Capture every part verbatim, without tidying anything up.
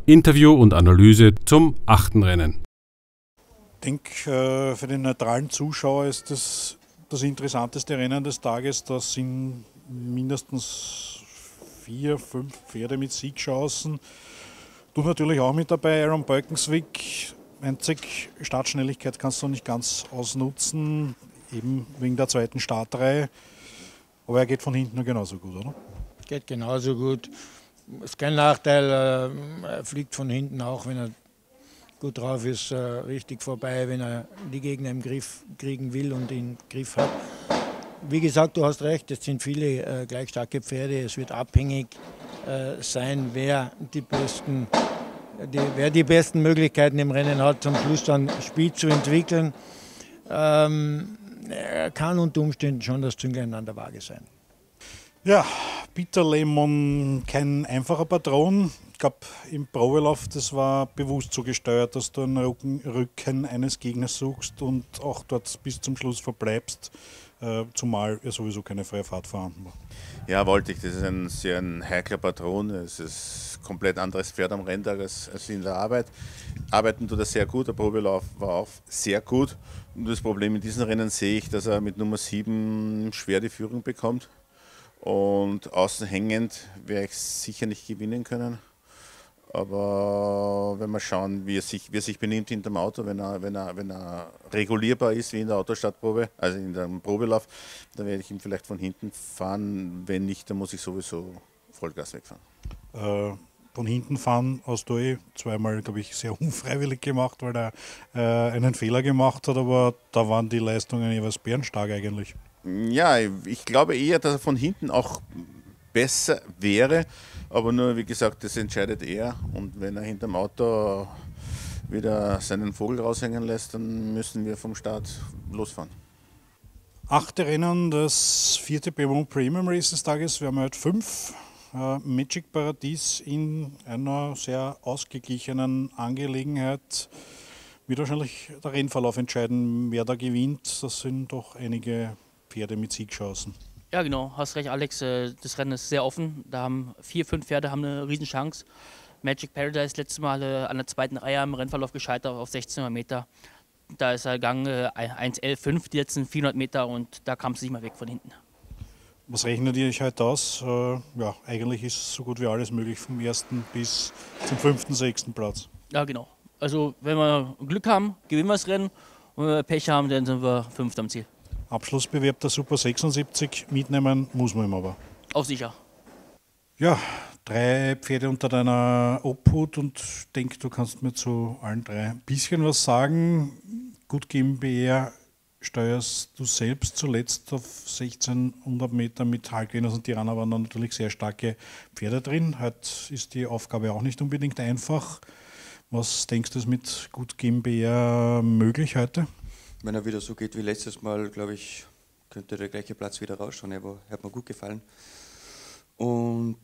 Interview und Analyse zum achten Rennen. Ich denke, für den neutralen Zuschauer ist das das interessanteste Rennen des Tages. Da sind mindestens vier, fünf Pferde mit Siegchancen. Du natürlich auch mit dabei, Aaron Beukenswick. Einzig Startschnelligkeit kannst du nicht ganz ausnutzen, eben wegen der zweiten Startreihe. Aber er geht von hinten genauso gut, oder? Geht genauso gut. Ist kein Nachteil, er fliegt von hinten auch, wenn er gut drauf ist, richtig vorbei, wenn er die Gegner im Griff kriegen will und ihn im Griff hat. Wie gesagt, du hast recht, es sind viele gleich starke Pferde. Es wird abhängig sein, wer die besten, die, wer die besten Möglichkeiten im Rennen hat, zum Schluss dann Speed zu entwickeln. Ähm, er kann unter Umständen schon das Zünglein an der Waage sein. Ja, Peter Lemon, kein einfacher Patron. Ich glaube, im Probelauf, das war bewusst so gesteuert, dass du einen Rücken, Rücken eines Gegners suchst und auch dort bis zum Schluss verbleibst, äh, zumal ja sowieso keine freie Fahrt vorhanden war. Ja, wollte ich. Das ist ein sehr ein heikler Patron. Es ist ein komplett anderes Pferd am Renntag als, als in der Arbeit. Arbeiten tut er sehr gut, der Probelauf war auch sehr gut. Und das Problem in diesen Rennen sehe ich, dass er mit Nummer sieben schwer die Führung bekommt. Und außen hängend werde ich sicher nicht gewinnen können. Aber wenn wir schauen, wie er sich, wie er sich benimmt hinterm Auto, wenn er, wenn, er, wenn er regulierbar ist wie in der Autostartprobe, also in dem Probelauf, dann werde ich ihn vielleicht von hinten fahren. Wenn nicht, dann muss ich sowieso Vollgas wegfahren. Äh, von hinten fahren hast du eh zweimal, glaube ich, sehr unfreiwillig gemacht, weil er äh, einen Fehler gemacht hat, aber da waren die Leistungen jeweils bärenstark eigentlich. Ja, ich glaube eher, dass er von hinten auch besser wäre, aber nur, wie gesagt, das entscheidet er. Und wenn er hinterm Auto wieder seinen Vogel raushängen lässt, dann müssen wir vom Start losfahren. Achte Rennen, das vierte Beaumont Premium Race des Tages. Wir haben heute fünf. Äh, Magic Paradies in einer sehr ausgeglichenen Angelegenheit. Wird wahrscheinlich der Rennverlauf entscheiden, wer da gewinnt. Das sind doch einige Pferde mit Siegchancen. Ja, genau, hast recht, Alex. Das Rennen ist sehr offen. Da haben vier, fünf Pferde haben eine Riesenchance. Magic Paradise letztes Mal an der zweiten Reihe im Rennverlauf gescheitert auf sechzehnhundert Meter. Da ist er gegangen eins elf fünf, die letzten vierhundert Meter, und da kam es nicht mehr weg von hinten. Was rechnet ihr euch heute aus? Äh, ja, eigentlich ist so gut wie alles möglich vom ersten bis zum fünften, sechsten Platz. Ja, genau. Also wenn wir Glück haben, gewinnen wir das Rennen, und wenn wir Pech haben, dann sind wir fünfter am Ziel. Abschlussbewerb der Super sechsundsiebzig, mitnehmen muss man ihm aber. Auf sicher. Ja, drei Pferde unter deiner Obhut, und ich denke, du kannst mir zu allen drei ein bisschen was sagen. Gut GmbH steuerst du selbst zuletzt auf sechzehnhundert Meter mit Halkvenus und Tirana, waren da natürlich sehr starke Pferde drin. Heute ist die Aufgabe auch nicht unbedingt einfach. Was denkst du, ist mit Gut GmbH möglich heute? Wenn er wieder so geht wie letztes Mal, glaube ich, könnte der gleiche Platz wieder rausschauen. Er hat mir gut gefallen. Und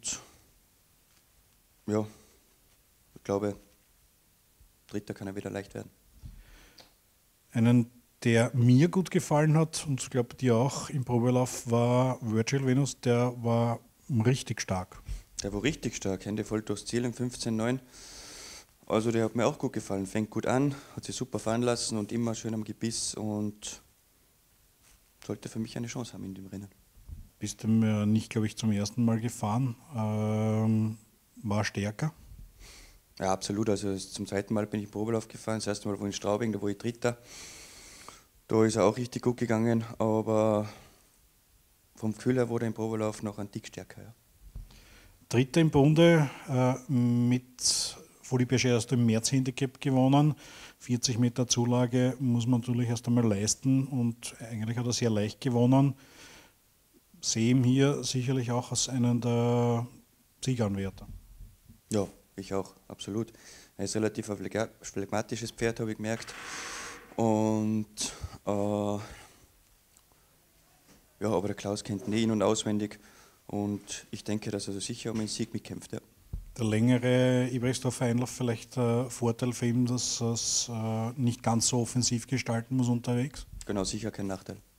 ja, ich glaube, Dritter kann er wieder leicht werden. Einen, der mir gut gefallen hat, und ich glaube dir auch im Probelauf, war Virtual Venus. Der war richtig stark. Der war richtig stark, Hände voll durchs Ziel im fünfzehn neun. Also der hat mir auch gut gefallen, fängt gut an, hat sich super fahren lassen und immer schön am Gebiss und sollte für mich eine Chance haben in dem Rennen. Bist du mir nicht, glaube ich, zum ersten Mal gefahren, ähm, war stärker? Ja, absolut, also zum zweiten Mal bin ich im Probelauf gefahren, das erste Mal war in Straubing, da war ich Dritter. Da ist er auch richtig gut gegangen, aber vom Gefühl her wurde er im Probelauf noch ein Tick stärker. Ja. Dritter im Bunde äh, mit Folie Berger hast du im März Handicap gewonnen. vierzig Meter Zulage muss man natürlich erst einmal leisten, und eigentlich hat er sehr leicht gewonnen. Sehe ihn hier sicherlich auch als einen der Sieganwärter. Ja, ich auch, absolut. Er ist relativ ein phlegmatisches Pferd, habe ich gemerkt. Und äh, ja, aber der Klaus kennt ihn in- und auswendig. Und ich denke, dass er sicher um einen Sieg mitkämpft. Ja. Der längere Ebersdorfer Einlauf vielleicht ein Vorteil für ihn, dass er es äh, nicht ganz so offensiv gestalten muss unterwegs? Genau, sicher kein Nachteil.